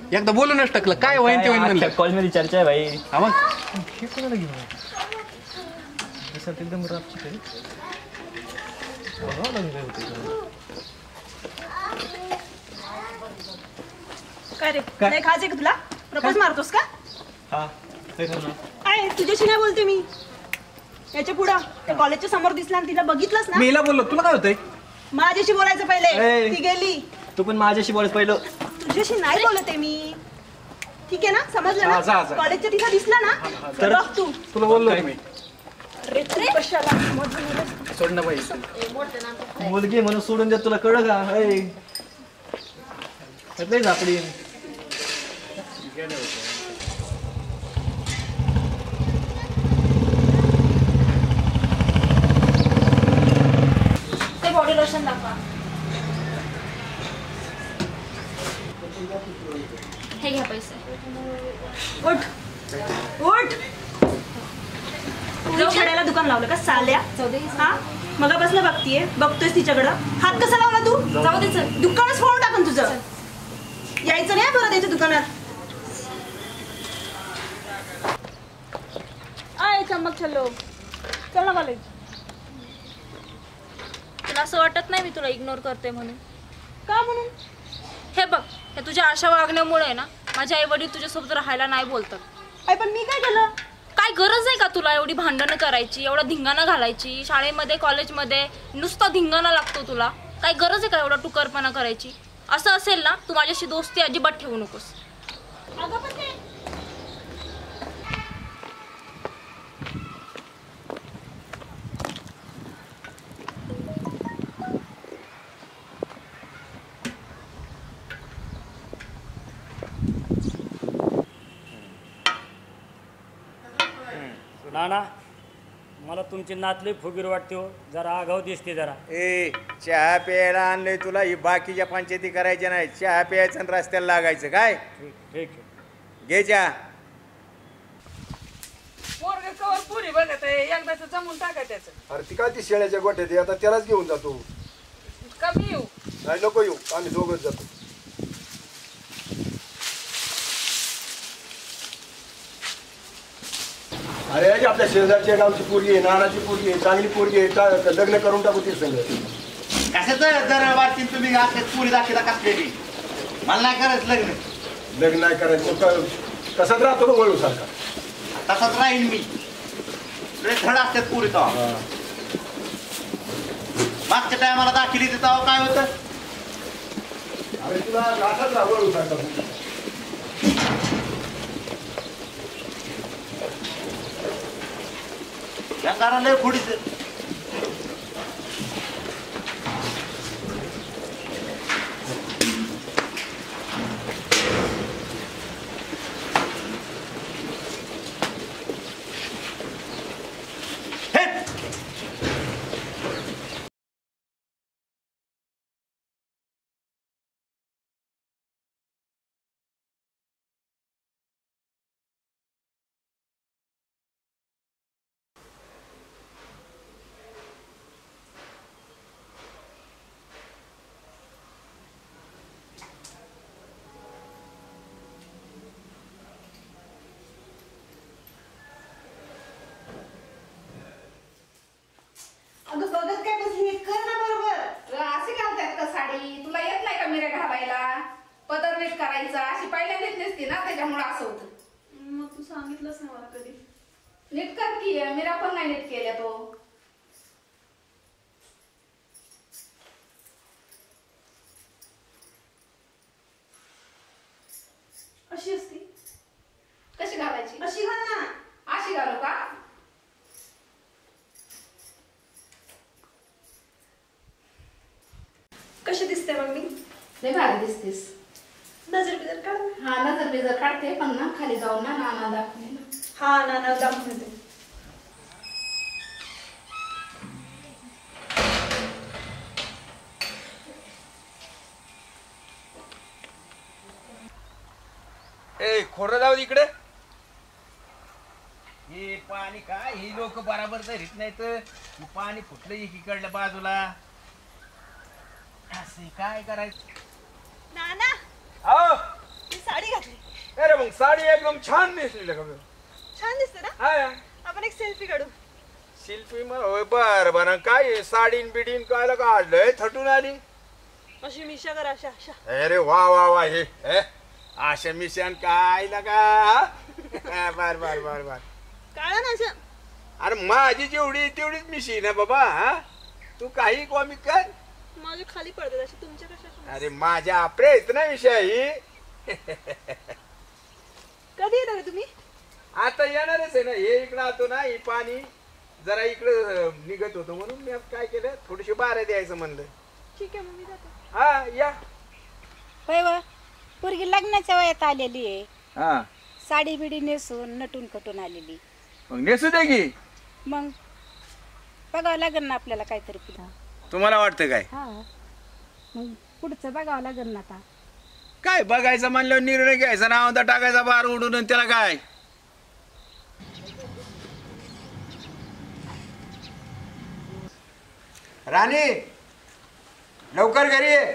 एकदा बोलूनच टाकलं काय होईन ते होईन म्हणलं. कॉलेजमध्ये चर्चा आहे भाई. हा मग हे कोणाला घेऊन एकदम रापची तरी काय रे नाही खायचंय का तुला? प्रपोज मारतोस का? हा काय तुझ्याशी नाही बोलते मी. याच्या पुढं त्या कॉलेजच्या समोर दिसला आणि तिला बघितलंस ना. मीला बोललो तुला काय होतंय? माझ्याशी बोलायचं पहिले. ती गेली. तू पण माझ्याशी बोलत पहिलं. तुझ्याशी नाही बोलते मी. ठीक आहे ना समजलं ना. जा. कॉलेजच्या तिथं दिसला ना तर बघ तू. तुला बोललो मी. अरे कशाला सोड ना बाई. मुलगी म्हणून सोडून देत तुला कळलं का? लय झापडी. ते बॉडी लोशन दाखवा. हे घ्या पैसे. उठ उठ. खेळायला दुकान लावलं का साल्या? हा मगापासून बघतीये बघतोयस तिच्याकडं. हात कसा लावला तू? जाऊ दे चल. दुकानच फोडून टाकन तुझं. यायचं नाही परत याच्या दुकानात. आय चमक चलो चल ना कॉलेज. तुला असं वाटत नाही मी तुला इग्नोर करते म्हणून? का म्हणून? हे बघ हे तुझ्या अशा वागण्यामुळे ना माझे आई वडील तुझ्यासोबत राहायला नाही बोलतात. आई पण मी काय केलं? काय गरज आहे का तुला एवढी भांडणं करायची, एवढा धिंगाणा घालायची? शाळेमध्ये कॉलेजमध्ये नुसता धिंगाणा लागतो तुला. काय गरज आहे का एवढा टुकारपणा करायची? असं असेल ना तू माझ्याशी दोस्ती अजिबात ठेवू नकोस. अगं पण ते नाना मला तुमची नातली फुगीर वाटते हो. जरा आगाव दिसते जरा. ए चहा प्यायला आणलंय तुला. ही बाकीच्या पंचायती करायच्या नाही. चहा प्यायचं आणि रस्त्याला लागायचं काय? ठीक आहे घे चहा. पुरी बनत आहे एकदाच जमून टाका त्याचं. अरे ती काय ती शेळ्याच्या गोठ्यात आता त्यालाच घेऊन जातो. कमी येऊ नाही नको येऊ आम्ही दोघंच जातो. अरे आपल्या शेजारच्या गावची पोरगी आहे, नानाची पोरगी आहे, चांगली पोरगी आहे. लग्न करून टाकू ती संग. कशाचं दर वाटतील तुम्ही पुरी दाखवला कसलेली? मला नाही करायचं लग्न. लग्न नाही करायचं तसाच राहतो का वळू सारखा? तसाच राहील मी. धड असतात पुरी तो. मागच्या टायमाला दाखिली तेव्हा काय होतं? अरे तुला राहतात ना वळू सारखा. या कारण खुडीच अगं बघत काय बसली? कर ना बरोबर. असे घालतात का साडी? तुला येत नाही का मिऱ्या घालायला? पदर नीट करायचा. अशी पहिल्यांदाच नसती ना त्याच्यामुळे असं होतं. मग तू सांगितलंस ना मला कधी. नीट कर की. मिरा पण नाही नीट केल्या तो. अशी असती कशी घालायची? अशी घाल ना. अशी घालू का? कशी दिसते मग मी? लय भारी दिसतेस. नजर बिजर काढ. हा नजर बिजर काढते पण ना खाली जाऊन ना नाना दाखवले ना. हा नाना दाखवून येते. ए खोरं जाऊ इकडे. हे पाणी काय ही लोक बराबर धरीत नाही तर पाणी फुटलं एकीकडल्या बाजूला. असे काय करायचं? नाना अहो ही साडी घातली मग साडी एकदम छान नेसली का छान दिसते ना? हा आपण एक सेल्फी काढू. शिल्पी मग होय बर बर काय साडीन बिडीन काय काढलंय थटून आली अशी मिशा कर अशा अशा. अरे वा वा वा हे अशा मिशन काय लगा बर बर बर बर काढा ना अशा. अरे माझी जेवढी तेवढीच मिशी ना बाबा हा तू काही कॉमिक कर माझे खाली पडतात अशी तुमच्या कशा. अरे माझ्या प्रयत्न विषयी कधी येणार तुम्ही? आता येणारच आहे ना हे इकडं आतो ना हे पाणी जरा इकडं निघत होतं म्हणून मी काय केलं थोडीशी बारा द्यायचं म्हणलं. ठीक आहे मग मी जाते. हा या होय व पोरगी लग्नाच्या वयात आलेली आहे. हा साडी बिडी नेसून नटून कटून आलेली. मग नेसू दे की मग बघावं लागेल ना आपल्याला काहीतरी पुढं. तुम्हाला वाटतं काय हा मग पुढचं बघावं लागेल ना आता. काय बघायचं म्हणल्यावर निर्णय घ्यायचा ना औंधा टाकायचा बार उडून आणि त्याला काय राणी लवकर घरी ये.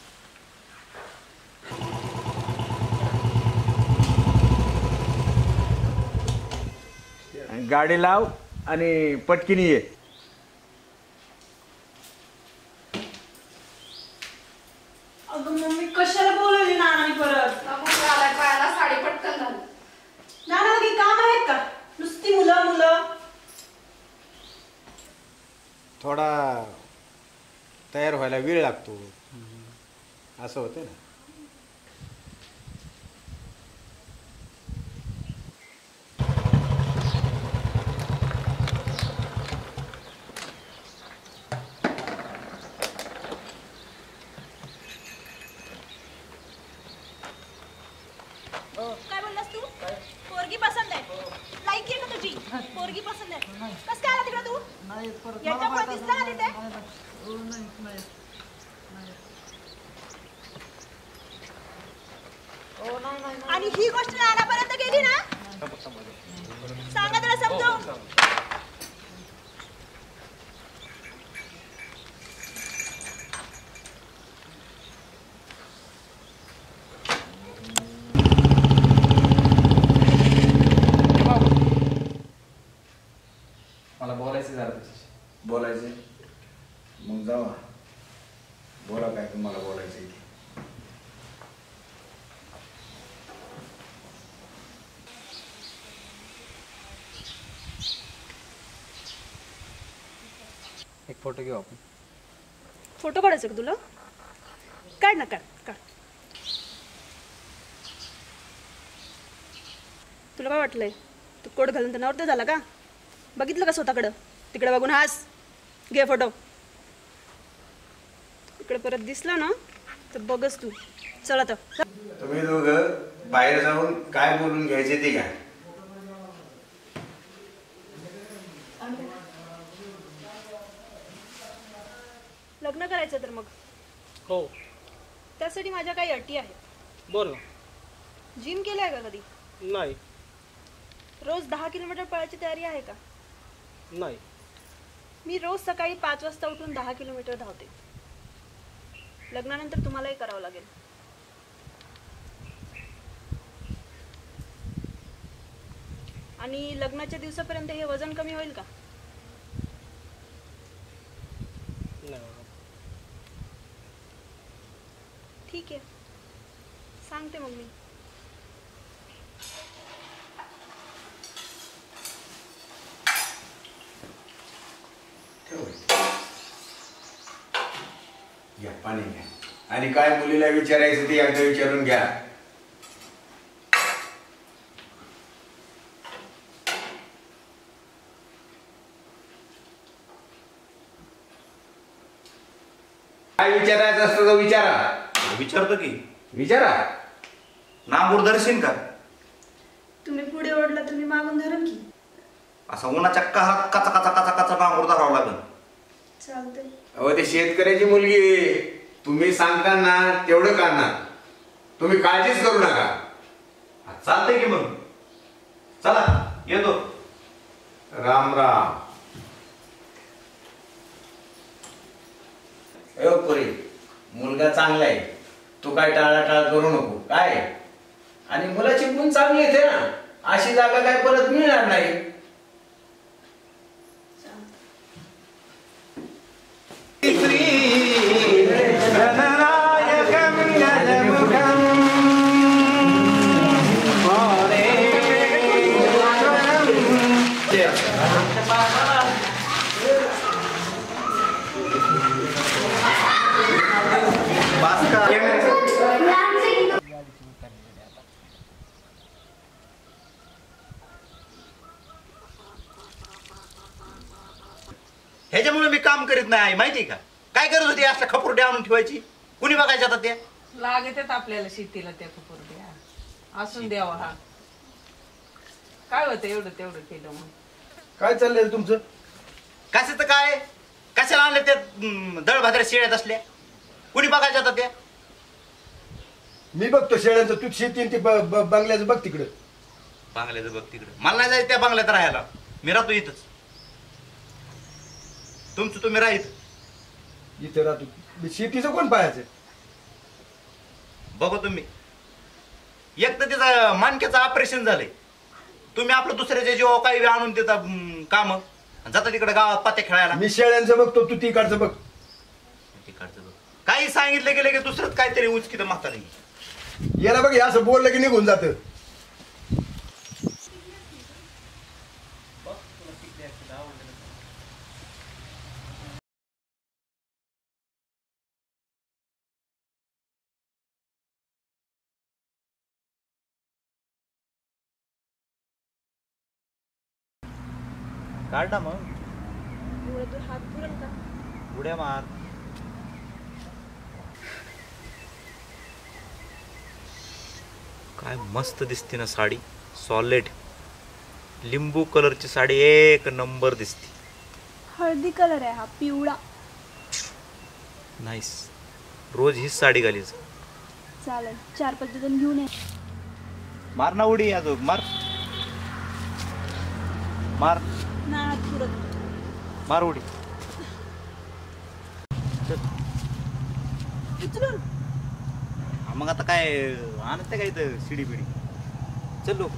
गाडी लाव आणि पटकिनी ये. अगं मम्मी कशाला बोलवली नानाने परत? आपण आलाय पायाला साडी पटकन घाल. नाना काही काम आहेत का? नुसती मुलं मुलं. थोडा तयार व्हायला वेळ लागतो असं होतं ना. काय बोललास तू? पोरगी पसंत आहे. लाईक आहे का तुझी? पोरगी पसंत आहे. कस काय आला तिकडे तू? याच्या पुढे दिसला ना तिथे? आणि ही गोष्ट नानापर्यंत गेली ना सांगा त्याला समजून. मला बोलायचं जरा तुझ्याशी. बोलायचं मग जावा बोला काय तुम्हाला बोलायचं इथे. एक फोटो घेऊ आपण. फोटो काढायचं का तुला? काढ ना काढ काढ. तुला काय वाटलंय? तू कोट घालून तर नवरदेव झाला का? बघितलं का स्वतःकडं? तिकडे बघून हास. घे फोटो. इकडे परत दिसला ना तर बघच तू. चल आता. तुम्ही दोघं बाहेर जाऊन काय बोलून घ्यायचे ते घ्या. लग्न करायचं तर मग हो त्यासाठी माझ्या काही अटी आहेत. बोल ना. जिम केलंय का कधी? नाही रोज 10 किलोमीटर पळायची तयारी आहे का? नाही मी रोज सकाळी 5 वाजता उठून 10 किलोमीटर धावते. लग्नानंतर तुम्हालाही करावं लागेल. आणि लग्नाच्या दिवसापर्यंत हे वजन कमी होईल का? ठीक आहे सांगते मग मी. घ्या पाणी घ्या आणि काय मुलीला विचारायचं ते एकदा विचारून घ्या. काय विचारायचं असतं तर विचारा. विचारतो की विचारा. नांगूर धरशील का? तुम्ही पुढे ओढला तर मी मागून धरून की. असा उन्हाच्या काळात काचा काचा काचा काचा नांगूर धरावं लागेल. चालतंय. अहो ते शेतकऱ्याची मुलगी आहे. तुम्ही सांगताना तेवढं करणार. तुम्ही काळजीच करू नका. चालतंय की मग चला येतो. राम राम. पोरी मुलगा चांगला आहे. तू काय टाळाटाळ करू नको. काय आणि मुलाची गुण चांगली येते ना, अशी जागा काय परत मिळणार नाही. ह्याच्यामुळे मी काम करीत नाही माहिती का. काय करत होती असल्या खपुरड्या आणून ठेवायची, कुणी बघायच्या आता त्या. लागत आपल्याला शेतीला त्या खपुरड्या असून द्यावा. हा काय होतं एवढं तेवढं केलं मग. काय चाललंय तुमचं? कशाचं काय, कशाला आणलं त्या दळभाद्या शेळ्यात असल्या, कुणी बघायच्या आता त्या. मी बघतो शेळ्यांचं, तू शेती आणि ते बंगल्याचं बघ तिकडं. बंगल्याचं बघ तिकडं, मला नाही जायचं त्या बंगल्यात राहायला. मी राहतो इथंच, तुमचं तुम्ही राहीत. इथे राहतो, शेतीचं कोण पाहायचं. बघू तुम्ही. एक तर तिचं मानक्याचं ऑपरेशन झालंय, तुम्ही आपलं दुसऱ्याच्या जीवा काही आणून देता काम, जाता तिकडे गावात पत्ते खेळायला. मी शेळ्यांचं बघतो, तू तिकडचं बघ. तिकडचं बघ. काही सांगितलं गेलं की दुसरंच काहीतरी उचकीत म्हातारी. याला बघ, असं बोललं की निघून जात. काढ ना मग, हात पुरेल का? उड्या मार. काय मस्त दिसते ना साडी, सॉलिड लिंबू कलरची साडी, एक नंबर दिसते. हळदी कलर आहे हा, पिवळा. नाईस. रोज हीच साडी घालीच. चालेल, 4-5 डझन घेऊन ये. मार ना उडी, अजून मार मार नाही हात पुरत. मार उडी. उचलून. मग आता काय आणते काय इथं शिडी बिडी. चल लोक.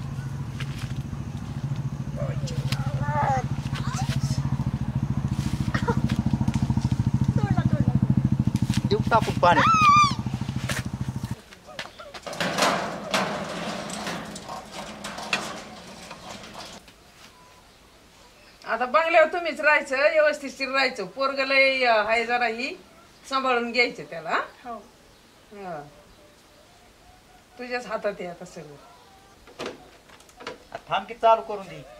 देऊ टाकून पाणी. आता बंगल्यावर तुम्हीच राहायचं, व्यवस्थित राहायचं. पोरगला हाय जरा ही सांभाळून घ्यायचं त्याला. हो. हा, तुझ्याच हातात आहे आता सगळं. थांब की चालू करून दे.